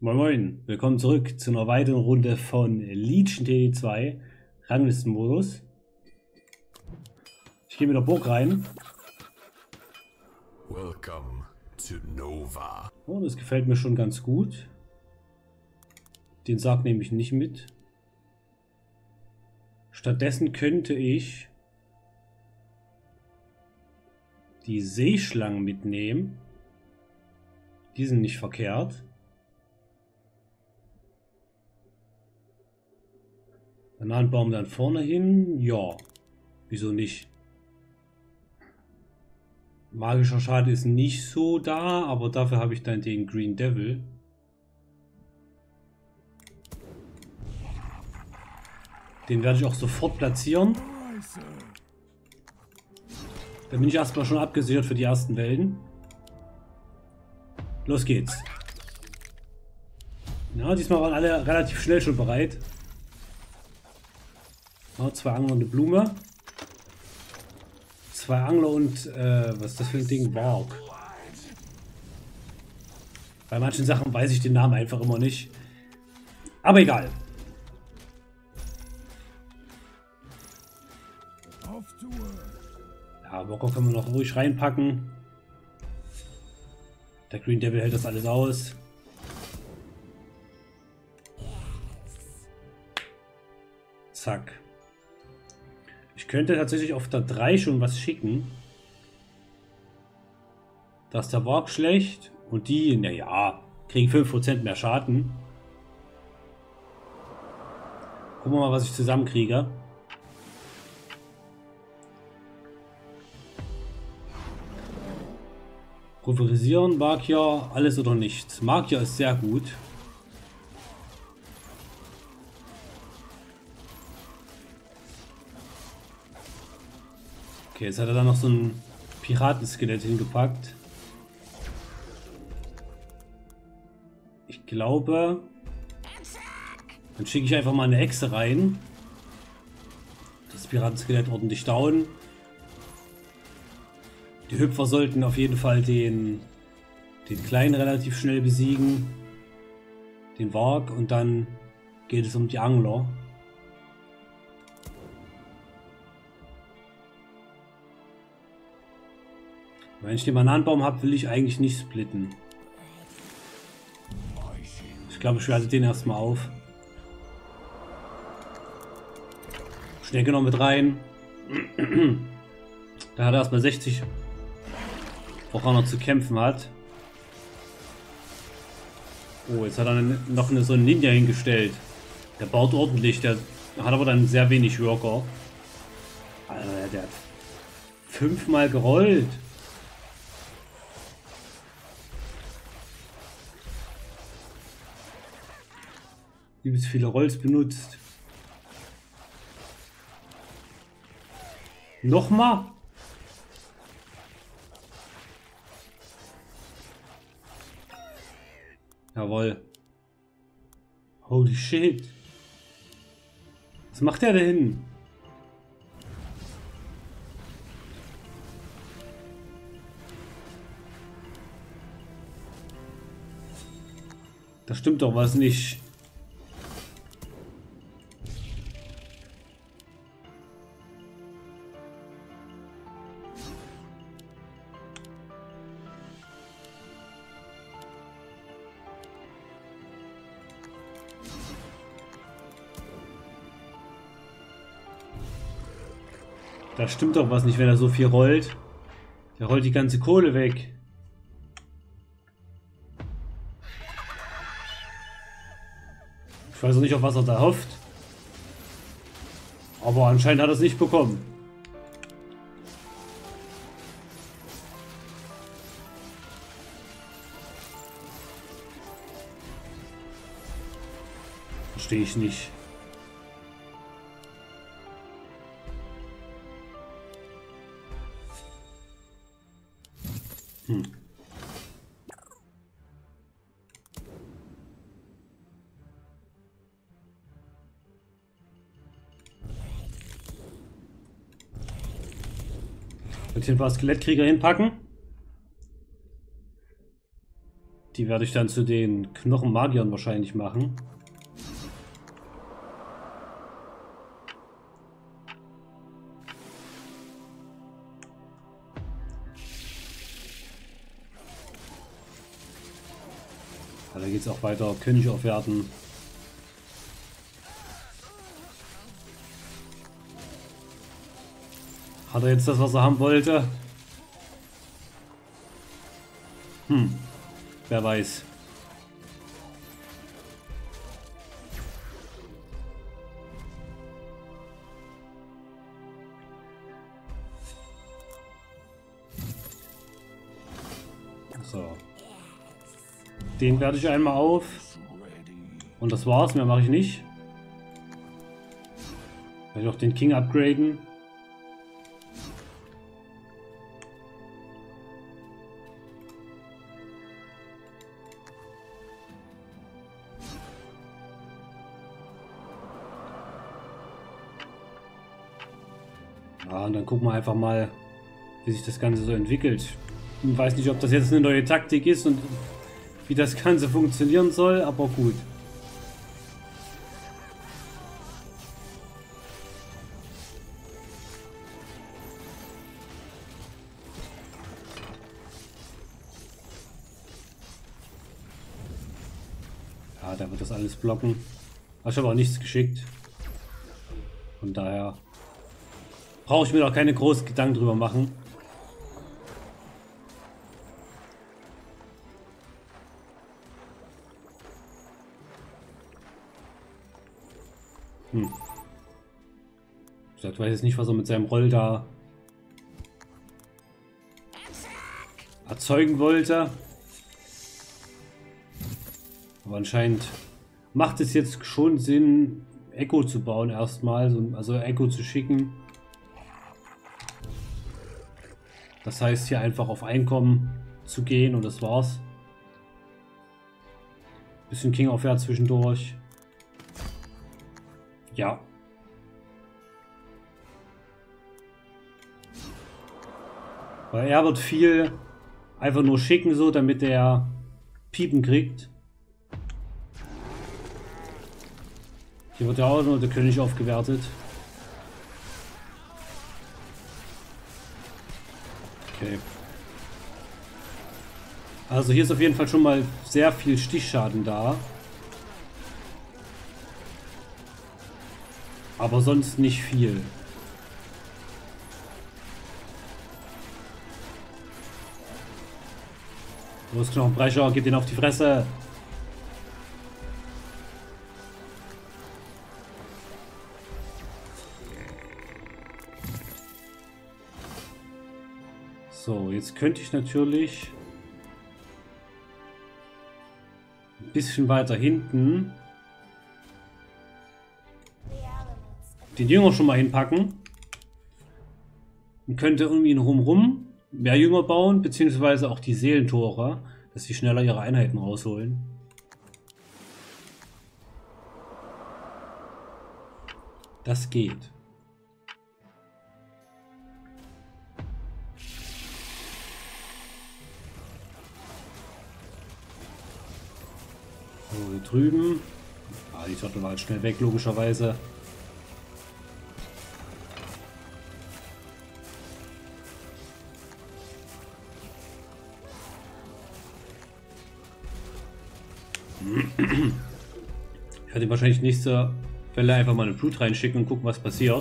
Moin Moin, willkommen zurück zu einer weiteren Runde von Legion TD2 Ranglistenmodus. Ich gehe mit der Burg rein. Welcome to Nova. Oh, das gefällt mir schon ganz gut. Den Sarg nehme ich nicht mit. Stattdessen könnte ich die Seeschlangen mitnehmen. Die sind nicht verkehrt. Bananenbaum dann vorne hin. Ja, wieso nicht? Magischer Schaden ist nicht so da, aber dafür habe ich dann den Green Devil. Den werde ich auch sofort platzieren. Da bin ich erstmal schon abgesichert für die ersten Wellen. Los geht's. Ja, diesmal waren alle relativ schnell schon bereit. Ja, zwei Angler und eine Blume. Zwei Angler und, was ist das für ein Ding? Warg. Bei manchen Sachen weiß ich den Namen einfach immer nicht. Aber egal. Ja, Walker können wir noch ruhig reinpacken. Der Green Devil hält das alles aus. Zack. Ich könnte tatsächlich auf der 3 schon was schicken. Da ist der Warg schlecht und die, naja, kriegen 5% mehr Schaden. Gucken wir mal, was ich zusammenkriege. Pulverisieren, Magier, alles oder nichts. Magier ist sehr gut. Okay, jetzt hat er da noch so ein Piratenskelett hingepackt. Ich glaube, dann schicke ich einfach mal eine Echse rein. Das Piratenskelett ordentlich down. Die Hüpfer sollten auf jeden Fall den Kleinen relativ schnell besiegen. Den Warg, und dann geht es um die Angler. Wenn ich den Bananenbaum habe, will ich eigentlich nicht splitten. Ich glaube, ich werde den erstmal auf. Schnecke noch mit rein. Da hat er erstmal 60, woran er zu kämpfen hat. Oh, jetzt hat er noch so einen Ninja hingestellt. Der baut ordentlich, der hat aber dann sehr wenig Worker. Alter, der hat 5-mal gerollt. Übelst viele Rolls benutzt. Nochmal? Jawohl. Holy shit. Was macht der da hinten? Da stimmt doch was nicht. Da stimmt doch was nicht, wenn er so viel rollt. Der rollt die ganze Kohle weg. Ich weiß auch nicht, auf was er da hofft. Aber anscheinend hat er es nicht bekommen. Verstehe ich nicht. Jetzt hier ein paar Skelettkrieger hinpacken. Die werde ich dann zu den Knochenmagiern wahrscheinlich machen. Ja, da geht es auch weiter. König aufwerten. Hat er jetzt das, was er haben wollte? Wer weiß. So. Den werde ich einmal auf. Und das war's, mehr mache ich nicht. Werde ich auch den King upgraden. Ja, und dann gucken wir einfach mal, wie sich das Ganze so entwickelt. Ich weiß nicht, ob das jetzt eine neue Taktik ist und wie das Ganze funktionieren soll, aber gut. Ja, da wird das alles blocken. Aber ich habe auch nichts geschickt. Von daher brauche ich mir doch keine großen Gedanken drüber machen. Ich weiß jetzt nicht, was er mit seinem Roll da erzeugen wollte. Aber anscheinend macht es jetzt schon Sinn, Echo zu bauen erstmal, also Echo zu schicken. Das heißt, hier einfach auf Einkommen zu gehen und das war's. Bisschen King aufwärts zwischendurch. Ja. Weil er wird viel einfach nur schicken, so damit er Piepen kriegt. Hier wird ja auch nur der König aufgewertet. Okay. Also hier ist auf jeden Fall schon mal sehr viel Stichschaden da. Aber sonst nicht viel. Los, Knochenbrecher, gib den auf die Fresse. So, jetzt könnte ich natürlich ein bisschen weiter hinten den Jünger schon mal hinpacken. Und könnte irgendwie rum mehr Jünger bauen, beziehungsweise auch die Seelentore, dass sie schneller ihre Einheiten rausholen. Das geht. So, hier drüben. Ah, die Torte war halt schnell weg, logischerweise. Ich werde wahrscheinlich nächste Welle einfach mal eine Blut reinschicken und gucken, was passiert.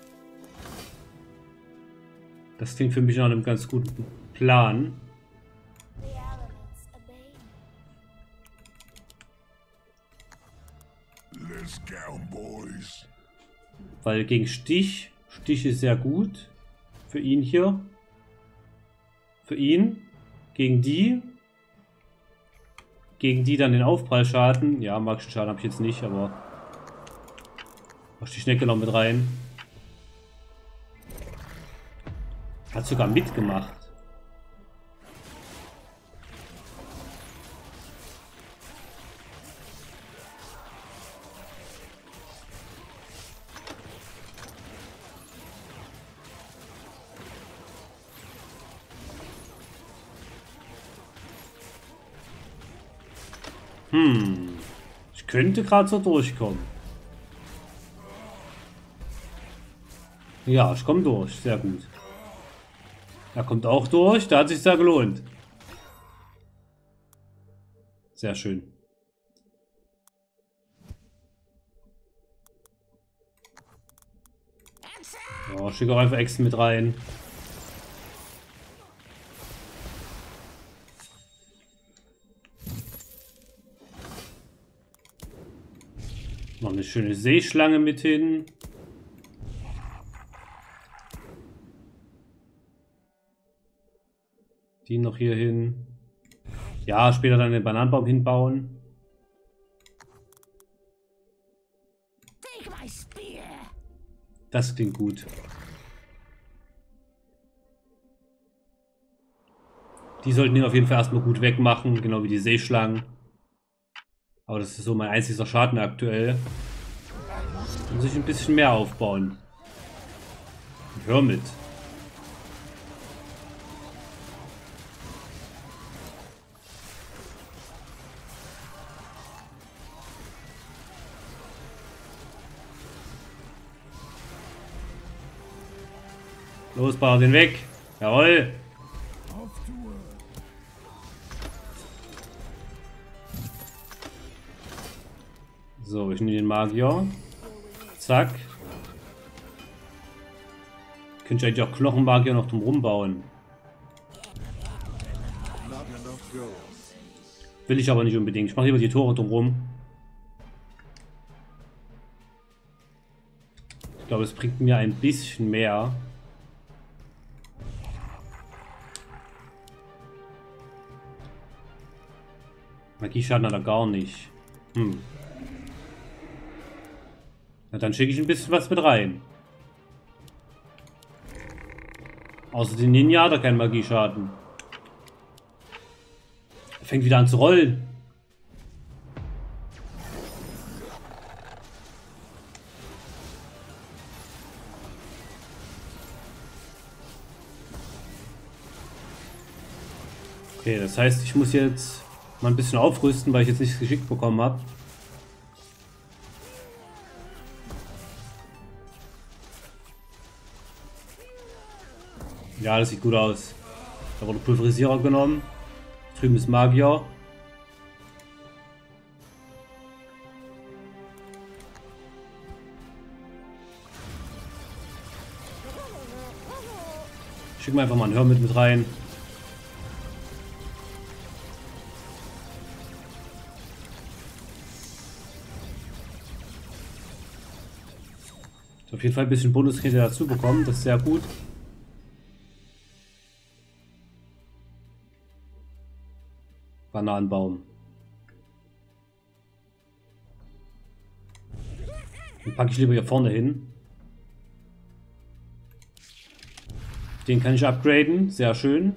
Das klingt für mich nach einem ganz guten Plan. Weil gegen Stich ist sehr gut. Für ihn hier. Für ihn. Gegen die dann den Aufprallschaden. Ja, magischen Schaden habe ich jetzt nicht, aber mach die Schnecke noch mit rein. Hat sogar mitgemacht. Ich könnte gerade so durchkommen. Ja, ich komme durch. Sehr gut. Er kommt auch durch. Da hat sich ja gelohnt. Sehr schön. Ja, schick auch einfach Echsen mit rein. Noch eine schöne Seeschlange mit hin. Die noch hier hin. Ja, später dann den Bananenbaum hinbauen. Das klingt gut. Die sollten ihn auf jeden Fall erstmal gut wegmachen, genau wie die Seeschlangen. Aber das ist so mein einziger Schaden aktuell. Da muss ich ein bisschen mehr aufbauen. Hör mit. Los, bau den weg. Jawohl. So, ich nehme den Magier. Zack. Könnte ich eigentlich auch Knochenmagier noch drum rumbauen. Will ich aber nicht unbedingt. Ich mache lieber die Tore drumherum. Ich glaube, es bringt mir ein bisschen mehr. Magieschaden hat er gar nicht. Na, dann schicke ich ein bisschen was mit rein. Außer den Ninja hat er keinen Magieschaden. Er fängt wieder an zu rollen. Okay, das heißt, ich muss jetzt mal ein bisschen aufrüsten, weil ich jetzt nichts geschickt bekommen habe. Ja, das sieht gut aus. Da wurde Pulverisierer genommen. Drüben ist Magier. Schicken wir einfach mal einen Hermit mit rein. Auf jeden Fall ein bisschen Bonuskredite dazu bekommen, das ist sehr gut. Bananenbaum. Den packe ich lieber hier vorne hin. Den kann ich upgraden, sehr schön.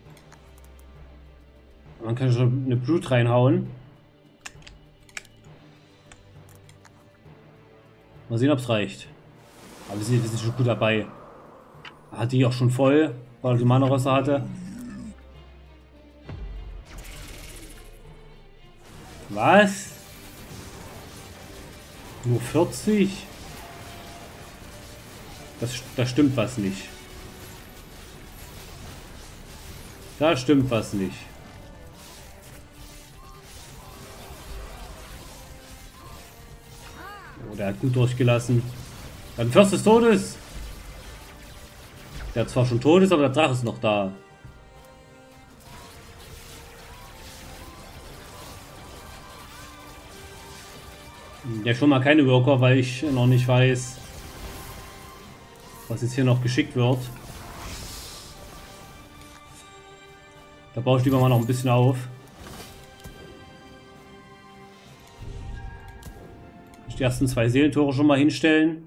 Man kann schon eine Brute reinhauen. Mal sehen, ob es reicht. Aber wir sind schon gut dabei. Hat die auch schon voll, weil er die Mana-Rösser hatte. Was? Nur 40? Da stimmt was nicht. Da stimmt was nicht. Oh, der hat gut durchgelassen. Dann Fürst des Todes. Der zwar schon tot ist, aber der Drache ist noch da. Ja, schon mal keine Worker, weil ich noch nicht weiß, was jetzt hier noch geschickt wird. Da baue ich lieber mal noch ein bisschen auf. Die ersten 2 Seelentore schon mal hinstellen.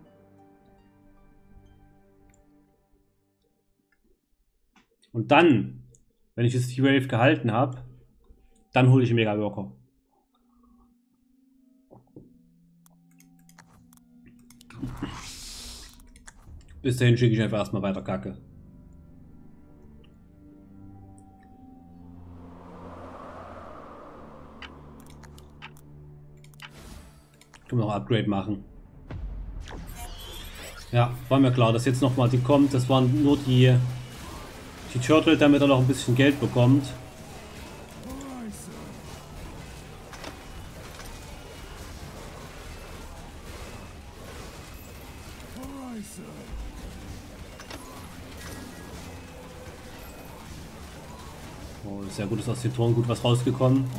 Und dann, wenn ich jetzt die Wave gehalten habe, dann hole ich Mega Worker. Bis dahin schicke ich einfach erstmal weiter Kacke. Können wir noch Upgrade machen. Ja, war mir klar, dass jetzt nochmal die kommt. Das waren nur die Turtle, damit er noch ein bisschen Geld bekommt. Oh, sehr gut, ist aus den Toren gut was rausgekommen.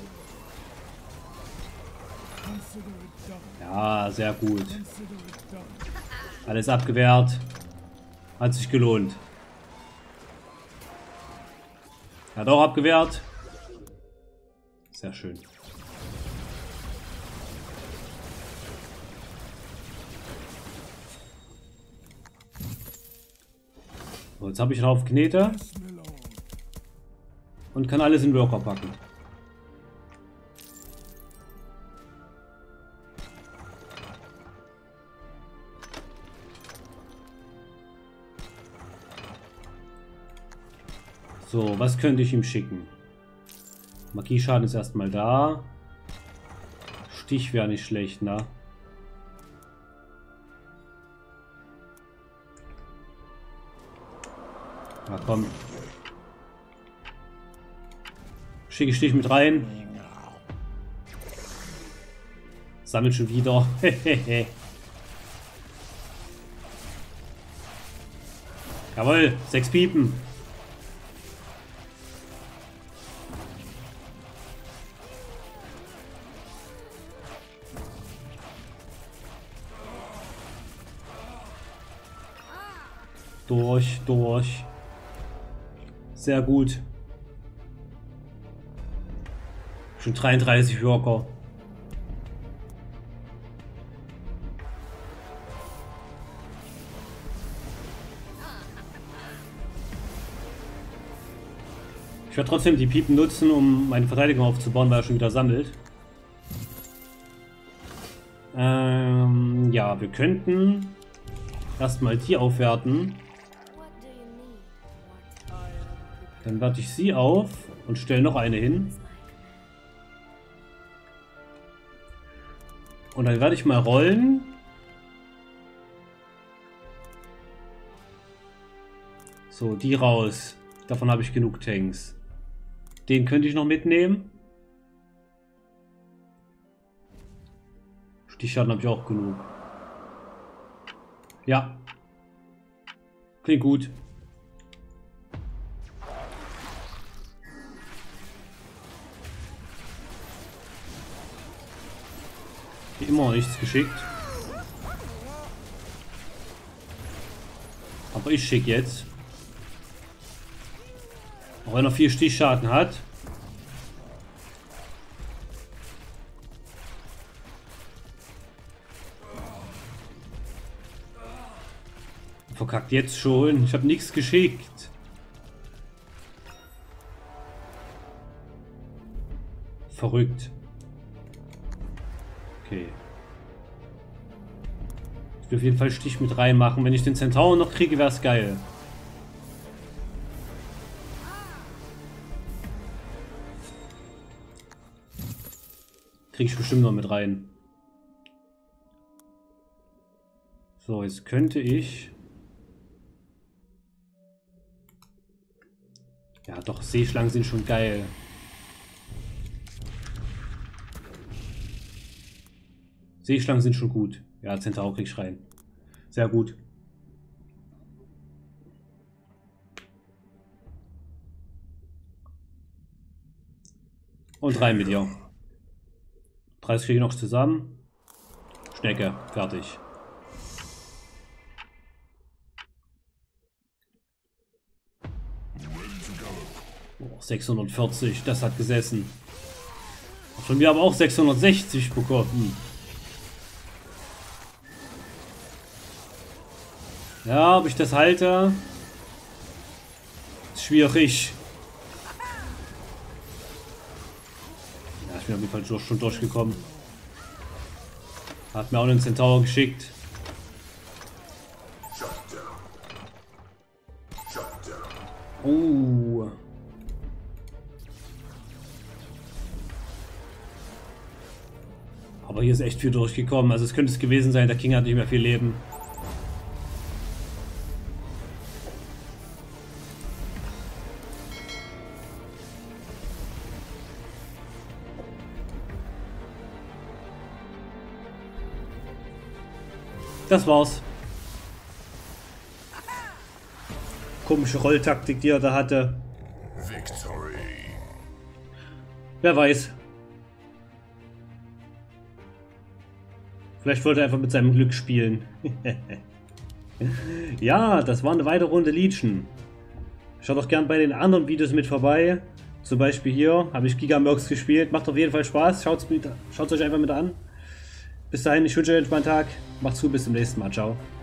Ja, sehr gut. Alles abgewehrt. Hat sich gelohnt. Hat auch abgewehrt. Sehr schön. So, jetzt habe ich drauf Knete. Und kann alles in Worker packen. So, was könnte ich ihm schicken? Magieschaden ist erstmal da. Stich wäre nicht schlecht, ne? Na komm. Schicke Stich mit rein. Sammelt schon wieder. Jawohl, 6 Piepen. Durch. Sehr gut. Schon 33 Worker. Ich werde trotzdem die Piepen nutzen, um meine Verteidigung aufzubauen, weil er schon wieder sammelt. Ja, wir könnten erstmal die aufwerten. Dann warte ich sie auf und stelle noch eine hin. Und dann werde ich mal rollen. So, die raus. Davon habe ich genug Tanks. Den könnte ich noch mitnehmen. Stichschaden habe ich auch genug. Ja. Klingt gut. Wie immer nichts geschickt. Aber ich schicke jetzt. Auch wenn er 4 Stichschaden hat. Verkackt jetzt schon. Ich habe nichts geschickt. Verrückt. Okay. Ich will auf jeden Fall Stich mit reinmachen. Wenn ich den Zentaur noch kriege, wäre es geil. Kriege ich bestimmt noch mit rein. So, jetzt könnte ich... Ja, doch, Seeschlangen sind schon geil. Seeschlangen sind schon gut. Ja, Zentaur krieg ich rein. Sehr gut. Und rein mit ihr. 30 kriege ich noch zusammen. Schnecke, fertig. Oh, 640, das hat gesessen. Von mir aber auch 660 bekommen. Ja, ob ich das halte, ist schwierig. Ja, ich bin auf jeden Fall schon durchgekommen. Hat mir auch einen Zentaur geschickt. Oh. Aber hier ist echt viel durchgekommen. Also es könnte es gewesen sein, der King hat nicht mehr viel Leben. Das war's. Komische Rolltaktik, die er da hatte. Victory. Wer weiß. Vielleicht wollte er einfach mit seinem Glück spielen. Ja, das war eine weitere Runde Legion. Schaut doch gern bei den anderen Videos mit vorbei. Zum Beispiel hier habe ich Gigamerx gespielt. Macht auf jeden Fall Spaß. Schaut es euch einfach mit an. Bis dahin, ich wünsche euch einen entspannten Tag. Macht's gut, bis zum nächsten Mal. Ciao.